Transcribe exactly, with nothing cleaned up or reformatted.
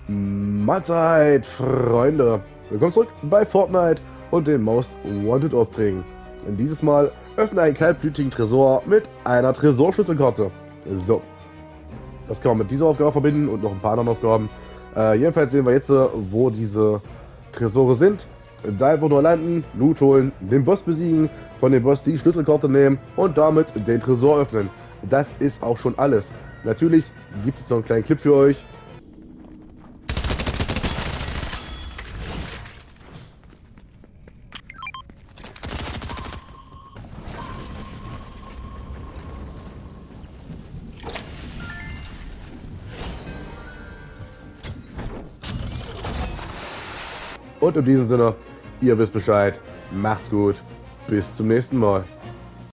Mahlzeit, Freunde! Willkommen zurück bei Fortnite und den Most Wanted Aufträgen. Dieses Mal öffne einen kaltblütigen Tresor mit einer Tresorschlüsselkarte. So, das kann man mit dieser Aufgabe verbinden und noch ein paar anderen Aufgaben. Äh, jedenfalls sehen wir jetzt, wo diese Tresore sind. Da einfach nur landen, Loot holen, den Boss besiegen, von dem Boss die Schlüsselkarte nehmen und damit den Tresor öffnen. Das ist auch schon alles. Natürlich gibt es noch einen kleinen Clip für euch. Und in diesem Sinne, ihr wisst Bescheid, macht's gut, bis zum nächsten Mal.